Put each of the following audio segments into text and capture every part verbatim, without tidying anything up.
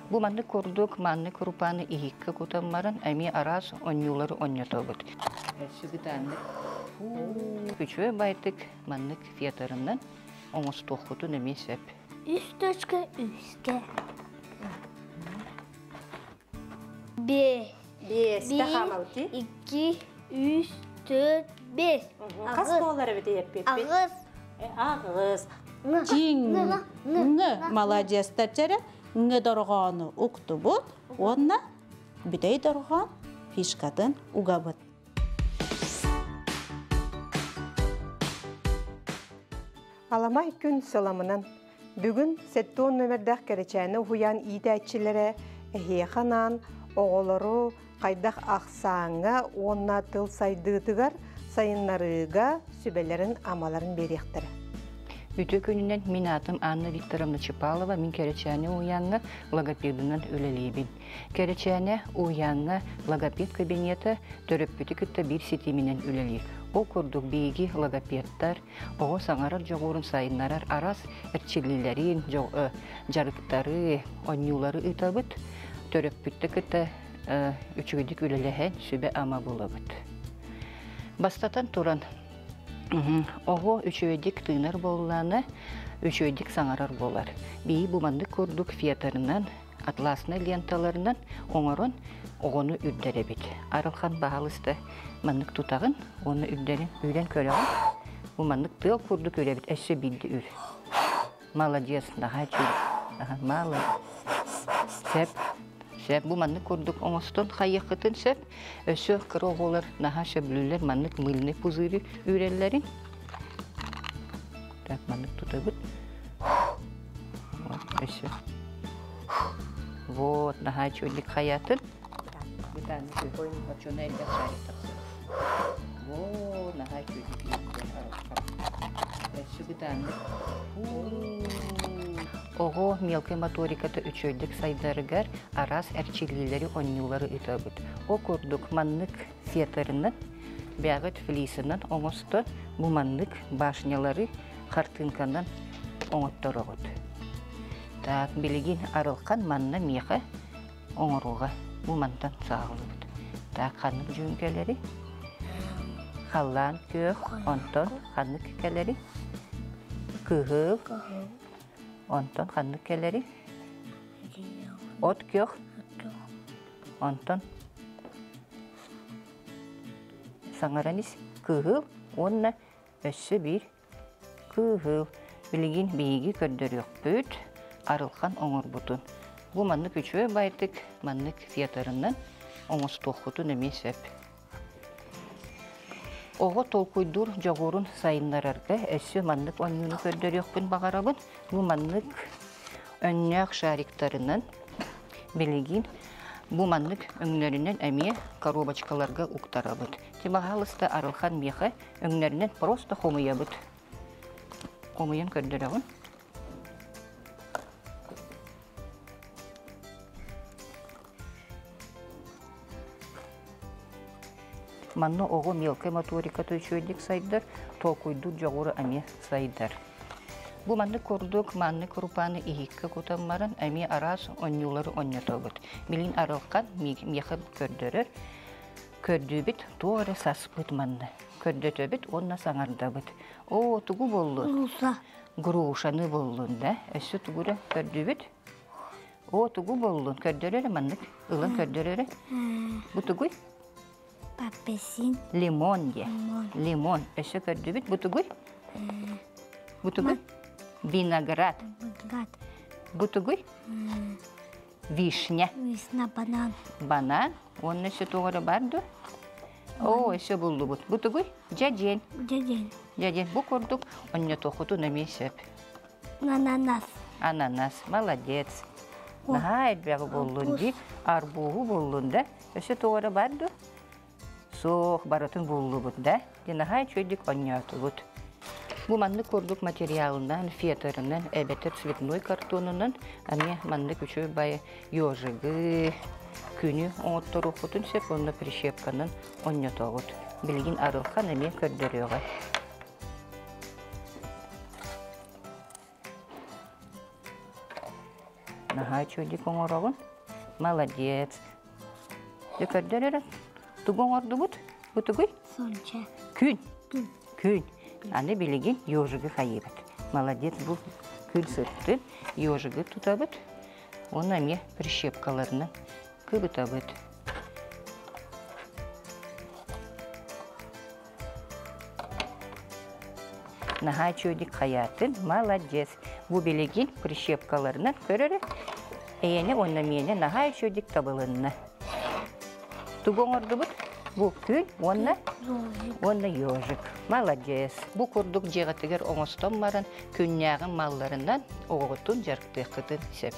Bu manlık kurduk, manlık kurpanı ihikka kutanmarın, emi aras onyuları onyatabıt. Sügütanlık. Küçüğe baytık manlık fiyatlarından, omuz tohutu nemi sep. Üst üstü üstte. Bir. Beste hamalti. iki, üç, dört, beş. Kas kolları bir de yapıp. Ağız. Ağız. Cing. Ngı. Молодец тәрчәрі. Ngı dorğanı uqtu bu. Onna bütey dorğan fişkatın uğabıt. Alamay gün salamının. Bugün setton nömerdək kereçəni huyan iyidə ehiyexanan, oğulları qaydaq axsaŋa onna tıl saydıtıgar sayınlarıga sübelerin amaların beriyektir. Ütü gününden min adım Anna Viktorovna Çipalova min kereçene uyanına logopedinden öleliyibin. Kereçene uyanına logoped kabineti töröppütü kütte bir sitiminen öleliyik. O kurduk bilgi logopedler, o sanarır joğurun sayınlarar aras erçillilerin, jarıkları, onyuları ıtabıt, töröppütü kütte üçügüdük ölelehen sübe ama bulabıt. Bastatan turan oğu üçüvedik tığınar bollarına, üçüvedik sanarar bolar. Bir bu mandık kurduk fiyatlarından, atlasına lentalarından, onların oğunu üdderebit. Arılhan bahalısta mandık tutağın, onu üdderin, üden köleğin. Bu mandık tığ kurduk ölebit, eşe bildi ül. Maladiyas, daha çül, daha malı. Sep, sep bu mandık kurduk omoston hayıkıtın sep, ösü kıroğular, naha şeblüller, mandık mılını puzırı ürellerin. Tak mandık tutabıt. Ösü. Вот, naha çöllük hayatın. Bir tane koyun açığına elde şahit taksın. Вот, naha çöllük. Ösü bir tane. Oğu mелкой моториката üçöydük saydarıgar aras erçillileri onyuları ıtabıt. O kurduk manlık fiyatlarından, beyağıt filisinden oğustan bu manlık başnyaları kartınkandan oğuttarağıt. Tak bilgin arılkan manna miyağı oğuruğa bu mandan sağlıbıt. Tak kanlık cünkeleri, hallan kök, onton kanlık keleri, kıhıl, onton kanlık keleri, ot kök, onton sanaranis kıhıl, onna össü bir kıhıl. Bilgin bilgi kördürüyor büt, arılkan oğur butun. Bu manlık üçüye baytık manlık fiyatlarından oğuz tohutu nemi sep. Oğu tolkuydur joğurun sayınlararga össü manlık onyunu kördürüyor bün bağarabın. Bu manlık önlük şariktarından bilgin bu manlık önlerinden emiye karobaçkalarga uktarabıt. Tibahalısta arılkan miyağı önlerinden prosta homuyabıt. Homuyun kördürüğün. Manno oğu mелкой моториката üçöydük saydır, tolkuydur joğuru emi saydır. Bu manlık kurduk, manlık kurpanı ihikka kutanmarın emi aras onyuları onyatabıt. Bilin arılkan miyağı kördürür, kördübüt doğru saspıt manlı. Kördötöbüt onna sanardabıt. O tugu bollu. Rusa. Gruşanı bollunda, össü tugura kördübüt. O tugu bollun, kördürür manlık, ılın kördürür. Bu tuguy? Papesin. Limon ye. Limon. Limon. Ösü kördübüt, bu tuguy? Bu tuguy? Vinagrat. Vinagrat. Bu tuguy? Vişne. Vişne banan. Banan. Onun ösü tuğra bardı. O ösü buldu bu. Bu tuguy? Cacen. Cacen. Cacen. Bu kurduk. Onun tohutu nemi sep. Ananas. Ananas. Молодец. Naha edbeği bulundu. Arbuğu bulundu. Ösü tuğra bardı. Soğuk baratın buldu bu da. Naha çöydük onyatı bu. Bu manlık kurduk materyalından, fiyatlarından, elbette цветной kartonundan, ama manlık üçü bay yojıgı, günü oğutları okutun sep onunla prişepkanın onyatı oğut. Bilgin arılkan ama kördürüyor. Naha çöydük oңoroğun. Молодец. Dökörder Тугу оңорду бут. Бутугуй. Сонча. Күн. Күн. Аны билеген ежыгы хайыбыт. Молодец бұл күн сырттын ежыгы тутабыт. Оны ме прищепкаларына кыбытабыт. Наха чөйдік хаятын, молодец. Бұл билеген прищепкаларына көрірі. Эйені оны мені наха чөйдік табылынна. Тугу оңорду бут. Бұл күн, оны Оны ежик. Молодец. Бұл күрдік жеғатығыр оңыстан барын күнняғын малларынан оғытын жарықтықытын сөп.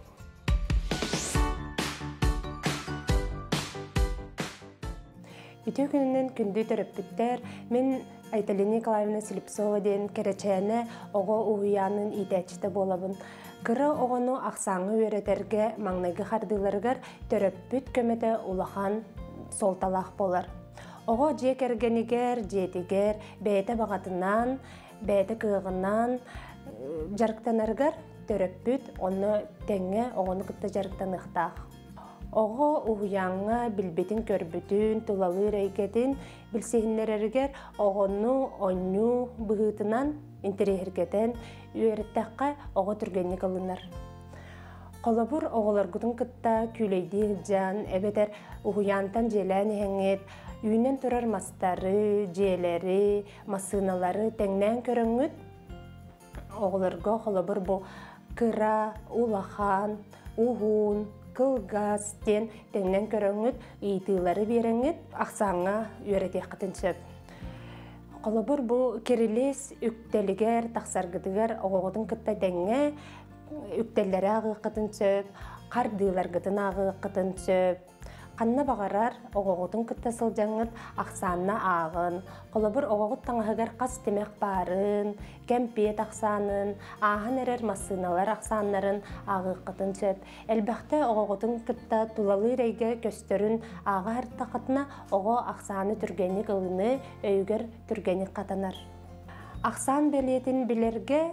Үтө күнінен күнді төрөппүттер, мен Айталина Николаевна Слепцова ден керечәне оғы уйянын идәчті болабын. Кыры оғыну ақсаңы өретерге маңнайғы қардыларығар төрөппүт көметі улахан солталақ болар. Оғы же кергенігер, жетігер, бәйті бағатынан, бәйті кығынан жарықтанарғар төрөппүт, оны тәңе оғыны күтті жарықтанықтақ. Оғы уяңа білбетін көрбүтін, тулалы рейкетін білсейінлерергер оғыну оңну бұғытынан интерегергетін үйереттаққа оғы түргенік алынар. Қолабыр оғыларгудың кытта күлейді жан, әбетер уянтан желән әңет, үйінен тұрар мастары, желері, масыналары тәңнән көріңгіт. Оғыларға қолабыр бұл кыра, улахан, уғын, кылгас тен тәңнән көріңгіт, ұйтылары беріңгіт, ақсаңа үйретек қытыншып. Қолабыр бұл керелес үктелігер, тақсаргыдығар оғылардың кытта тәңе үктелләре ағы қытын сөп, қардылар қытын ағы қытын сөп. Қанна бағарар оғығытын кытта сылжаңыт ақсанына ағын. Қолабыр оғығыт таңығығар қас темек барын, кәмпет ақсанын, ағын әрер масыналар ақсанларын ағы қытын сөп. Әлбәқті оғығытын кытта тулалы рейге көстерін ағы әртті қытына оғы ақсаны түргенік ылыны өйгер түргенік қатанар. Ақсан белетін білерге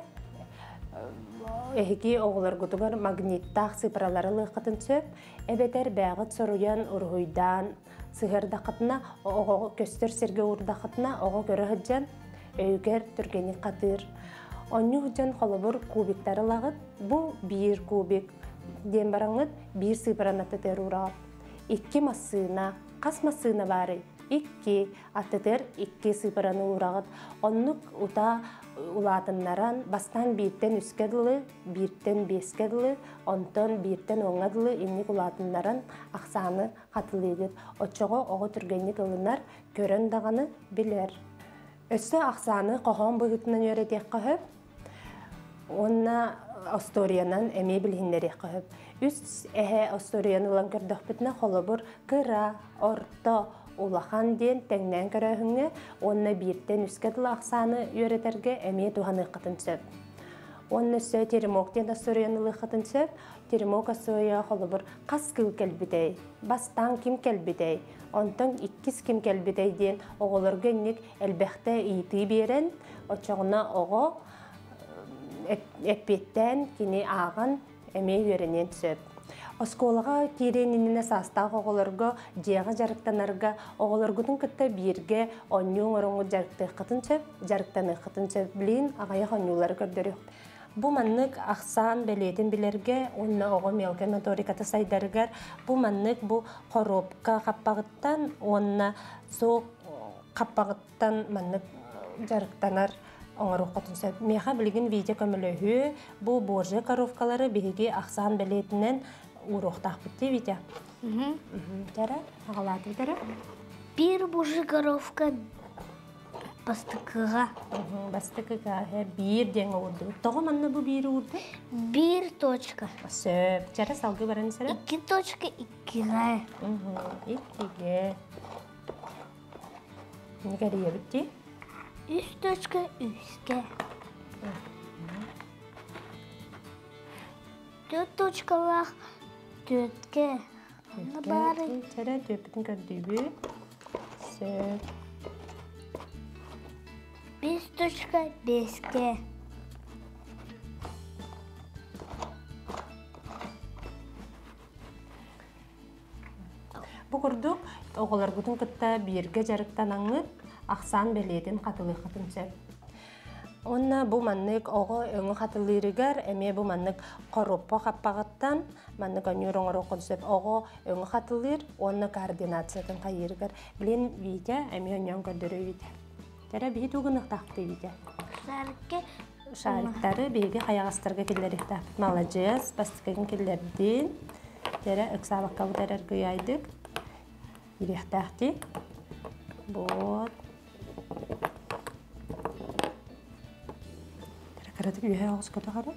Эхиги оғылар күтігір магниттақ сыпыралары лықытын сөп, әбетер бәғыт соруян ұрғыйдан сығырдақытына, оғы көстер серге ұрдақытына оғы көрі ғыджан өйгер түргені қатыр. Оны ғыджан қолыбыр кубиктары лағыт, бұл бір кубик ден бараңыт, бір сыпыран аттытыр ұрағыт. Икки масына, қас масына бары, икки аттытыр, икки сыпыраны ұрағыт. Оннық ұта улатыннаран бастан биртен үскеділі, биртен бескеділі, онтон биртен оңадылы инник улатыннаран ақсаны қатылығыд. Отчоғы оғы түргенік ылынар көрін дағаны білер. Өсі ақсаны қоғын бұғытынан өретек қығып, онна осториянан әме білгендерек қығып. Үс әе осторияны ұлан көрдіқ бітіне қолы бұр кыра, орто, улахан ден тәңнән көрәһіңе, онна биртен үскәділ ақсаны өретерге әме туғаны қытын сөп. Онна сө теремок ден асырыянылы қытын сөп, теремок асырыя қолы бір қас кіл кәлбідей, бастан кім кәлбідей, онтың иккіз кім кәлбідей ден оғылыр гөннік әлбәқті үйті берен, очоғына оғы әппеттен кені ағын әме өренен сөп. Осколаға тиренініне састағы оғылырға, жеға жарықтанарға, оғылырғытын күтті бірге онның орыңғы жарықтық қытын сөп, жарықтаны қытын сөп білейін ағайық оннулары көрдірі. Бұл маннық ақсан бәлетін білерге, онына оғы мелкі моторикаты сайдарығар, бұл маннық бұл қоропқа қаппағыттан, онына соқ қаппағыттан маннық жарықтанар оңар оқытын сөп. Меға білген видео көмілігі, бұл боржы коровкалары бігі ақсан бәлетінен уроқтақ бітті видео. Тәрі, ағалады тәрі? Bir божы коровка бастықыға. Бастықыға, бір деңі орды. Тоғы манна бұл бірі орды? Bir точка. Сөп, тәрі салғы бараны сәрі? İki точка ikkiге. Иккеге. Негәрия бітті? Üç точка üçge. Dört точкалар dörtge. Onda bari. Тәрі төпітін көрдігі. Сөп. Beş точка beşge. курдук оголор гутун кытта бирге жарыктан аңыт аксан белетин катылы катынча. Онна бу маннык ого өңө катылырыгар эме бу маннык короппо каппагаттан маннык онюроңоро консеп ого өңө катылыр онна координациятын кайырыгар билен витя эме оньон көрдөрө витя. Тера бит угунук такты витя. Шарке Шариктары беге хаягастарга келлерихта. Молодец, бастыгын келлердин. Тера ыксабакка бутарар гыйайдык. Ирехтахти. Вот. Тера каратып үйе агыс көтө кара.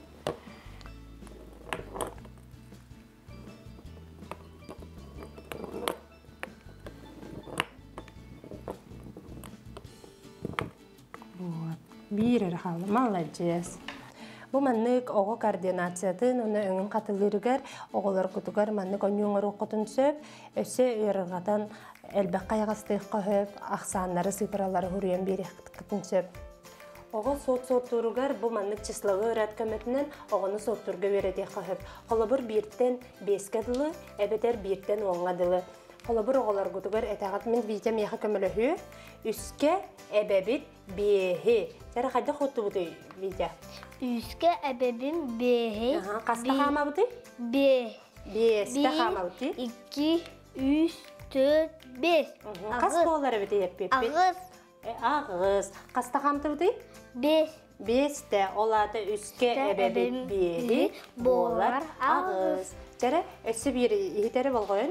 Вот. Бирер халы, молодец. Бу маннык ого координациятын, оны өңін қатылырыгар, оголар кутугар маннык онюңар оқытын сөп, өсі үйрігатан әлбәк қайғастық қөхөп, ақсанлары сыпыралары хүрген берек кытын сөп. Ого сот-соттуругар бу маннык числовы өрәт көмөтінен оғыны соттурга өредек қөхөп. Қолабыр бірттен беске дылы, әбетер бірттен оңға дылы. Қолабыр оғалар кутугар әтәғат мен бейтем яқы көмілі үске әбәбит бейхи. Тәрі қайда қотты бұты бейте? Үске әбебім бейхи. Қаста қама бұты? Бей. Бесті қама бұты? Iki, üç, dört, beş. Қас болары бұты еппеппет? Ağız. Ағыз. Қаста қамты бұты? Beş. Бесті олады үске әбәбит бейхи болар ағыз. Тәрі өсі бір ехетері болғойын?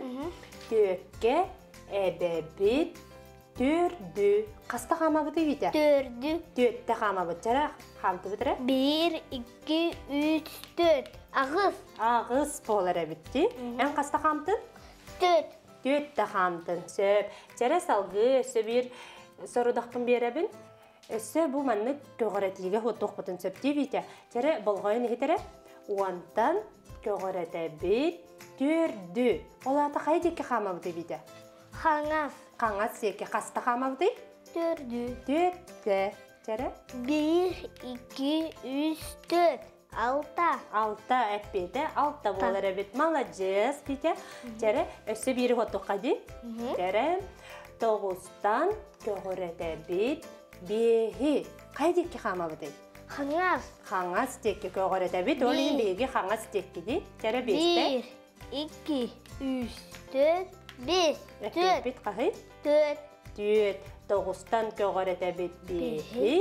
Төкке әбәбит төрдү. Қаста қама бұты бейте? Dördü. Төтті қама бұты жара қамты бұтыры? Bir, iki, üç, dört. Ağız. Ағыз болары бітті. Ән қаста қамтын? Dört. Төтті қамтын сөп. Жара салғы өсі бір сорудақпын беребін. Өсі бұл манны көгіретіге хоттуқ бұтын сөп дейбейте. Жара болғайын ехетері? Уантан көгіреті бет төрдү. Олаты қайдекі қама бұты бейте? Хаңас. Қаңас секе қаста қама бұты? Dördü. Төтті. Жара? Bir, iki, üç, dört. Altı. Алта әппеті, алта болар әбет. Молодец, бейте. Жара, өсі бері хоттуқ қады? Жара, тоғыстан көгіреті бет бейхи. Қайдекі қама бұты? Хаңас. Қаңас текі көгіреті бет. Ол ең бейге қаңас текі де. Жара, бесті. Bir, iki, üç, dört, beş. Dört. Әппет қағай? Dört. Төт. Тоғыстан көгіреті бет бейхи.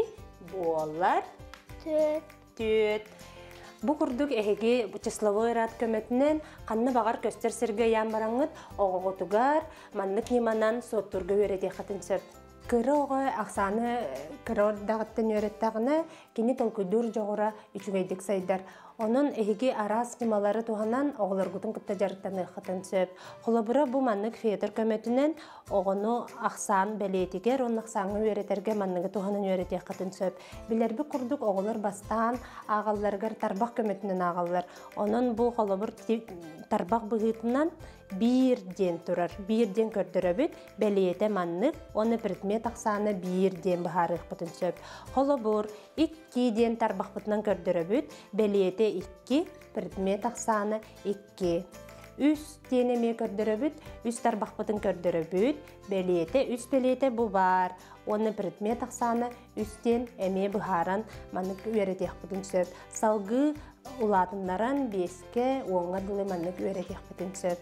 Болар Dört. төт. Бу курдук эһиги числовой ряд көмөтүнөн канны багар көстөр сирге ямбараңыт огоготугар маннык ниманан соттурга өредек катынсып. Кыры ого аксаны кыры дагыттын өреттагына кини толкуйдур жогура үчүгейдик сайдар. Onun ehigi aras nimaları tuhanan oğlar gutun kıtta jarıktanı kıtınçıp. Kolabıra bu manlık fiyatır kömötünen oğunu aksan beletiger, onun aksanı öğreterge manlığı tuhanan öğretek kıtınçıp. Bilerbi kurduk oğlar bastan ağallargar tarbak kömötünen ağallar. Onun bu kolabır tarbak bıgıtından bir den turar, bir den kördüröbüt, beliyete manlık, onu predmet aksanı bir den baharıq kıtınçıp. Kolabır iki den tarbak bıtından kördüröbüt, beliyete iki, predmet aksanı iki. Üç deneme kördüröbüt, üç tarbak bıtın kördüröbüt, beliyete, üç beliyete bu var. Onu predmet aksanı üstten eme baharan manlık öğretek kıtınçıp. Salgı ulatınlaran beske oğuna dılı manlık öğretek kıtınçıp.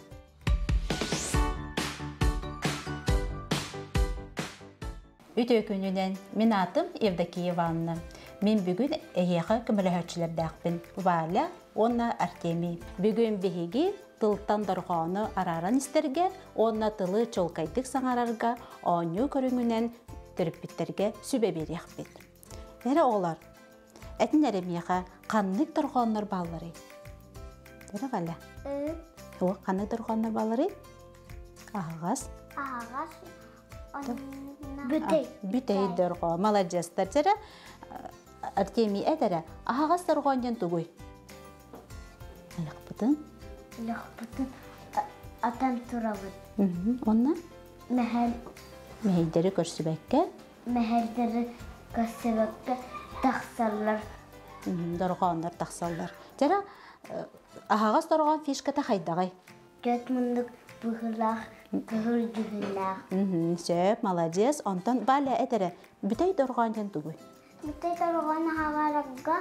Үтө күнүнен мен атым Евдокиева Анна. Мен бүгүн эйеха көмөлөһөрчүлөрдәкпин. Валя, онна Артемий. Бүгүн беһиги тылтан дарганы араран истерге, онна тылы чолкайдык саңарарга, оню көрүңүнен төрүппиттерге сүбө берекпит. Нере олар? Этинере мияха каннык дарганнар баллары. Нере Валя? О, каннык дарганнар баллары? Агас. Ağaç. Bütey. Бүтей дөргө, молодец тәрҗәрә. Артемий әдәрә, агас дөргәннән тугый. Аяк бутын. Лахпытын atan turabıt. Онна Mehel мәйдәре көрсүбәккә, mehelleri kasebekte taksarlar. дөрганнар тахсаллар. Җәра агас дөргән фишка та хайдагай. Göt munduk bıhılak Күрдүлләр. Мгм, сөп, молодец. Онтан баля этере. Бүтей дорғанжан тугуй. Бүтей торгон хаварагга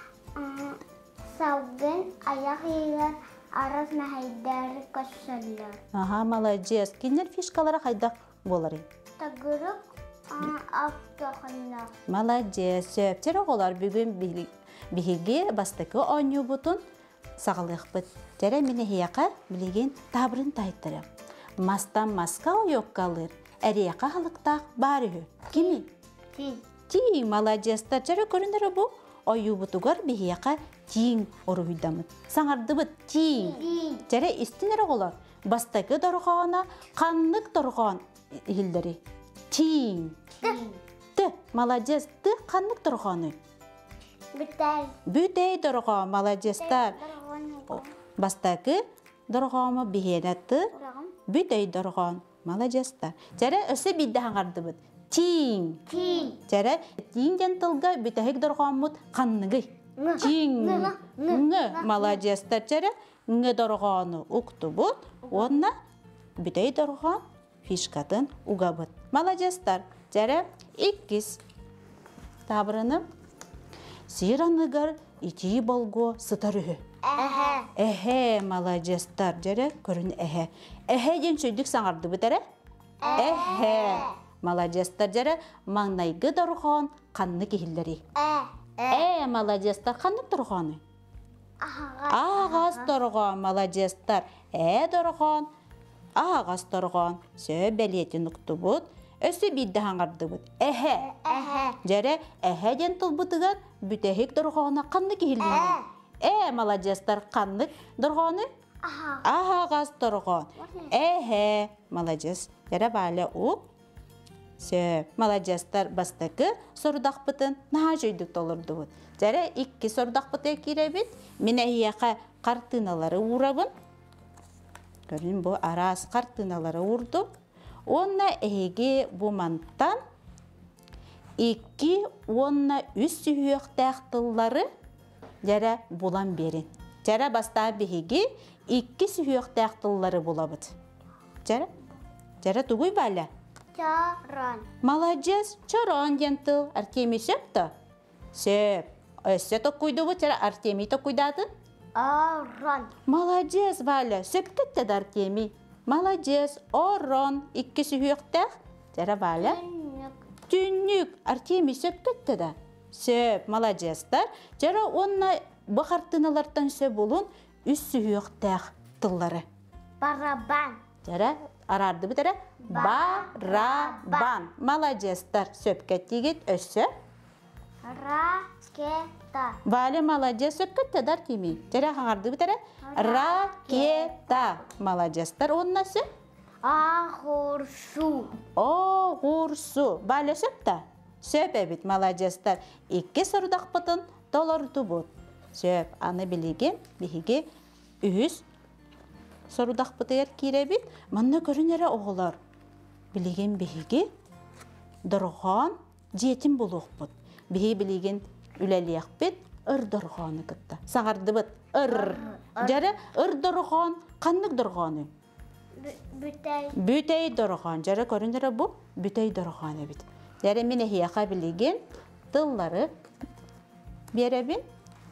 саугын аяк егер арас мәхәйдәр көссәлләр. Ага, молодец. Кинер фишкалара хайдак болары. Тагырык автоханна. Молодец. Сөп, тере олар бүгін биһиги бастакы оню бутун сағылық бұт. Тере мені хияқа білеген табырын тайттыры. Мастан маска ойок қалыр. Әрияқа халықтақ бары. Кими? Ти. Ти, молодецтар. Тере көріндері бұл. Ойу бутугар бихияқа тиң оруйдамыт. Саңарды бұт тиң. Тере истинері олар. Бастакы дорғана, қанлық дорған hilleri. Тиң. Ты, молодец, ты қанлық дорғаны. Бүтәй. Бүтей дорға, молодецтар. Бастакы дорғамы бихенетті. Бүтей дорған, молодецтар. Тере өсі бидді хаңарды бұт. Тиң. Ти. Тере тиң жантылға бүтәйік дорғамыт қанлығы. Тиң. Ңы, молодецтар. Тере ңы дорғаны ұқты бұт. Онна бүтей дорған фишкатын уға бұт. Молодецтар. Тере иккіз табырыны сиранығар ити болго сытарығы. Әһә. Эхе, молодецтар. Тере көрін эхе. Эхе ден сөйдік саңарды бұтары? Эхе. Молодецтар. Тере маңнайғы дорған қанны кейілдері. Ә. Э, молодецтар. Қанны дорғаны? Ағас дорған, молодецтар. Ә дорған. Ағас дорған. Сө бәлетін ұқты бұд. Өсі бидді хаңарды бұд. Эхе. Әһә. Жаре эхе ден тұл бұтығар бүтәхік дорғаны қанны кейілдері. Э, молодецтар. Қанны дорғаны? Ағас дорған. Эхе. Молодец. Жаре бәлі ұқ. Сө, молодецтар. Бастықы сұрдақ бұтын наға жүйдік толырды бұд. Жаре икки сұрдақ бұты керебет. Мен әйеқа қартыналары урабын. Көрін бұл арас қартыналары урду. Онна әйге бұл манттан икки онна үс сүйек тәқтылары жаре бұлан берін. Жаре баста бігеге икки сүйек тәқтылары бұлабыд. Жаре? Жаре тұғый бәлі? Чаран. Молодец, чаран ентыл. Артемий сөпті? Сөп. Өсі тоққойды бұд, жаре Артемий тоққойдадың? Аран. Молодец, Валя. Сөпкетті да Артемий. Молодец. Орон. Икки сүйектәқ. Жаре Валя? Түннік. Артемий сөпкетті да. Сөп. Молодецтар. Жаре онна бұқартыналардан сөп болын үс сүйектәқ тыллары. Барабан. Жаре арарды бітірі? Барабан. Молодецтар. Сөпкеттігет өсі? Ракета. Валя, молодец, сөпкетті дар кемей. Жаре қаңарды бітірі? Ракета. Молодецтар. Оннасы? Ағырсу. Оғырсу. Валя сөпті? Сөп әбіт, молодецтар. Икки сұрдақ бұтын толырды бұд. Сөп, аны білеген, бігеге үз сұрдақ бұтығар керебет. Манна көрінері оғылар. Білеген бігеге дұрған жетім болуқ бұд. Бігі білеген үләлияқ бет ұр дұрғаны күтті. Саңарды бұд ұр. Жәрі ұр дұрған, қанлық дұрғаны? Бүтәй. Бүтәй дұрған. Жәрі көріндері бұл бүтәй дұрғаны бет. Жәрі мен әйеқа білеген тыллары беребін.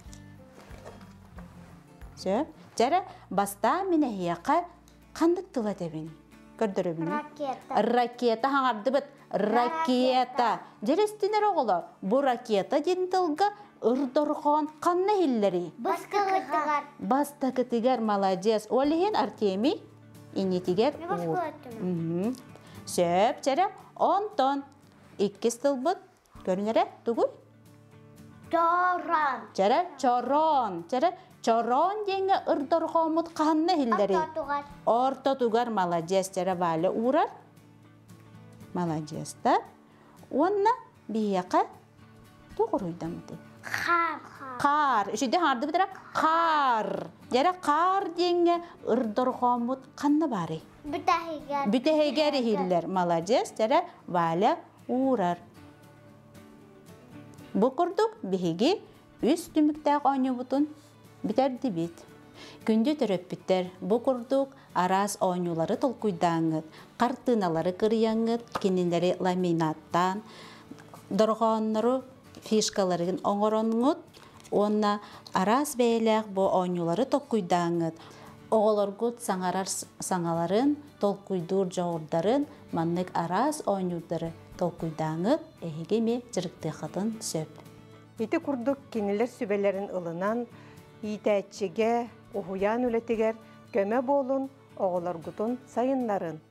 Жәрі баста мен әйеқа қанлық тыла дәбін. Көрдірі бін? Ракета. Ракета хаңарды бұд. Ракета. Жерестінер оғылар. Бұл ракета ден тылға ұрдырған қанны хиллері. Басқығытығар. Бастақытығар, молодец. Олеген Артемий, инетігер ұр. Сөп, жәрі, онтон. Иккіз тыл бұд. Көрінері, тұғый? Чаран. Жәрі, чорон. Жәрі, чорон денге ұрдырған мұт қанны хиллері. Ортатуғар. Орта тұғар, молодец. Жәрі, бәлі ұрар. Молодец, да? Онна бияқа тұғыруйдамды. Қар. Қар. Үшіде харды бітірі? Қар. Жәрі қар денге ұрдырғамыд қанны бары? Бүтәйгер. Бүтәйгері хиллер. Молодец, жәрі валя ұрар. Бұл күрдік бігеге үз түміктәқ ойны бұтын бітерді бет. Күнді төрөппүттер бу курдук арас ойнулары толкуйдаңыт, картыналары кырыяңыт, кинилери ламинаттан, доргоннору фишкаларын оңоронңут, онна арас бәйләк бу ойнулары толкуйдаңыт. Оголоргут саңарар саңаларын, толкуйдур жоғырдарын, маннык арас ойнудары толкуйдаңыт, эхегеме жырыктыхатын сөп. Ити курдук кинилер сүбелерин ылынан, итәччеге, ухуян үлетигер, көмө болун, оголоргутун сайыннарын.